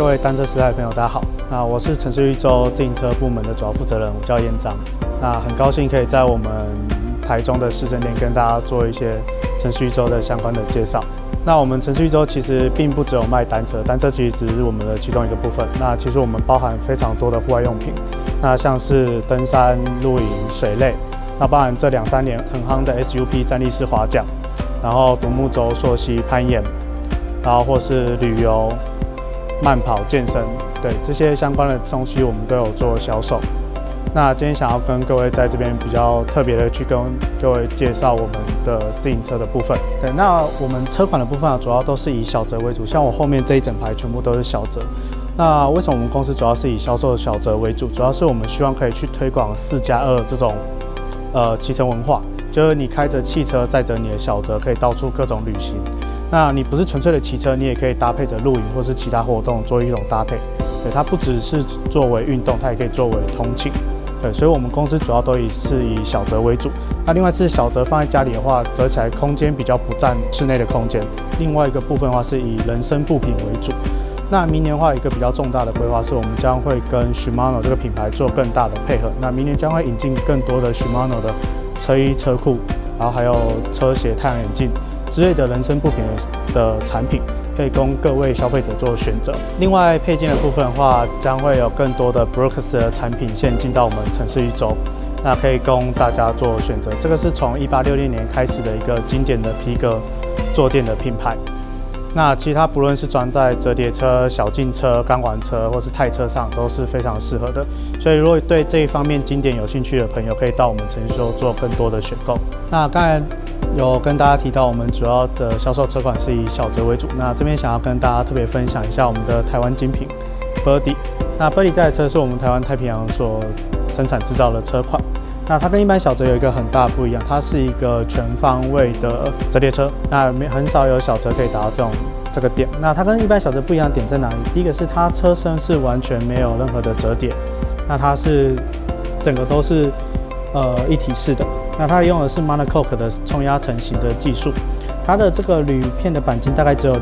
位单车时代的朋友，大家好。那我是城市绿洲自行车部门的主要负责人，我叫燕章。那很高兴可以在我们台中的市政店跟大家做一些城市绿洲的相关的介绍。那我们城市绿洲其实并不只有卖单车，单车其实只是我们的其中一个部分。那其实我们包含非常多的户外用品，那像是登山、露营、水类，那包含这2-3年很夯的 SUP 站立式滑桨，然后独木舟、溯溪、攀岩，然后或是旅游、慢跑、健身，对这些相关的东西我们都有做销售。那今天想要跟各位在这边比较特别的去跟各位介绍我们的自行车的部分。对，那我们车款的部分主要都是以小折为主，像我后面这一整排全部都是小折。那为什么我们公司主要是以销售小折为主？主要是我们希望可以去推广4+2这种骑乘文化，就是你开着汽车载着你的小折，可以到处各种旅行。那你不是纯粹的骑车，你也可以搭配着露营或是其他活动做一种搭配。对，它不只是作为运动，它也可以作为通勤。对，所以我们公司主要都是以小折为主。那另外是小折放在家里的话，折起来空间比较不占室内的空间。另外一个部分的话是以人身部品为主。那明年的话，一个比较重大的规划是我们将会跟 Shimano 这个品牌做更大的配合。那明年将会引进更多的 Shimano 的车衣、车裤，然后还有车鞋、太阳眼镜之类的人身部品的产品，可以供各位消费者做选择。另外配件的部分的话，将会有更多的 Brooks 的产品线进到我们城市绿洲，那可以供大家做选择。这个是从1866年开始的一个经典的皮革坐垫的品牌。那其他不论是装在折叠车、小径车、钢管车或是钛车上，都是非常适合的。所以如果对这一方面经典有兴趣的朋友，可以到我们城市绿洲做更多的选购。那刚才有跟大家提到，我们主要的销售车款是以小折为主。那这边想要跟大家特别分享一下我们的台湾精品 Birdy。那 Birdy 这台车是我们台湾太平洋所生产制造的车款。那它跟一般小折有一个很大不一样，它是一个全方位的折叠车。那很少有小折可以达到这个点。那它跟一般小折不一样的点在哪里？第一个是它车身是完全没有任何的折叠，那它是整个都是一体式的。那它用的是 Monocoque 的冲压成型的技术，它的这个铝片的钣金大概只有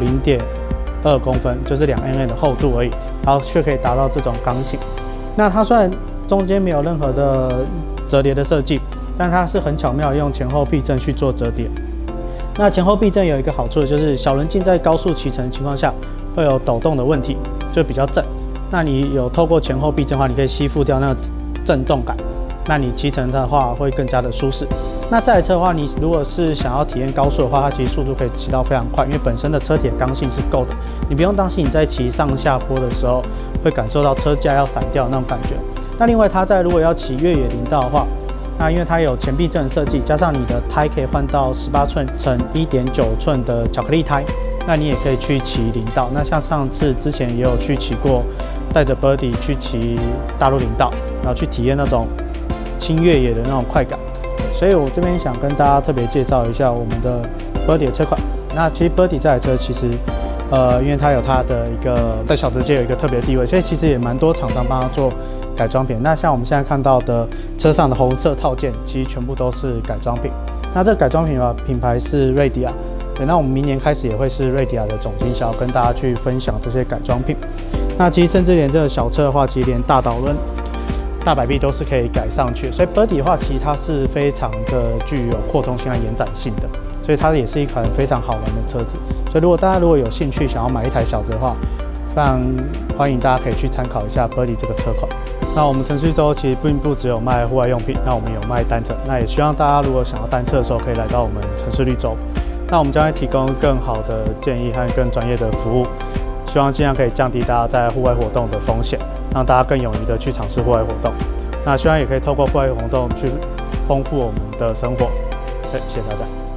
0.2公分，就是2mm 的厚度而已，然后却可以达到这种刚性。那它虽然中间没有任何的折叠的设计，但它是很巧妙用前后避震去做折叠。那前后避震有一个好处，就是小轮径在高速骑乘的情况下会有抖动的问题，就比较震。那你有透过前后避震的话，你可以吸附掉那个震动感。那你骑乘的话会更加的舒适。那这台车的话，你如果是想要体验高速的话，它其实速度可以骑到非常快，因为本身的车体的刚性是够的，你不用担心你在骑上下坡的时候会感受到车架要散掉那种感觉。那另外它如果要骑越野林道的话，那因为它有前避震的设计，加上你的胎可以换到18寸乘1.9寸的巧克力胎，那你也可以去骑林道。那像之前也有去骑过，带着 Birdy 去骑大陆林道，然后去体验那种轻越野的那种快感。所以我这边想跟大家特别介绍一下我们的 Birdy 的车款。那其实 Birdy 这台车其实因为它有它的一个在小折界有一个特别地位，所以其实也蛮多厂商帮它做改装品。那像我们现在看到的车上的红色套件，其实全部都是改装品。那这个改装品牌是瑞迪亚，对，那我们明年开始也会是瑞迪亚的总经销，跟大家去分享这些改装品。那其实甚至连这个小车的话，其实连大导轮、大摆臂都是可以改上去，所以 Birdy 的话，其实它是非常的具有扩充性和延展性的，所以它也是一款非常好玩的车子。所以如果大家有兴趣想要买一台小折的话，非常欢迎大家可以去参考一下 Birdy 这个车款。那我们城市绿洲其实并不只有卖户外用品，那我们有卖单车，那也希望大家如果想要单车的时候，可以来到我们城市绿洲。那我们将会提供更好的建议和更专业的服务，希望尽量可以降低大家在户外活动的风险，让大家更勇于的去尝试户外活动。那希望也可以透过户外活动去丰富我们的生活。对，谢谢大家。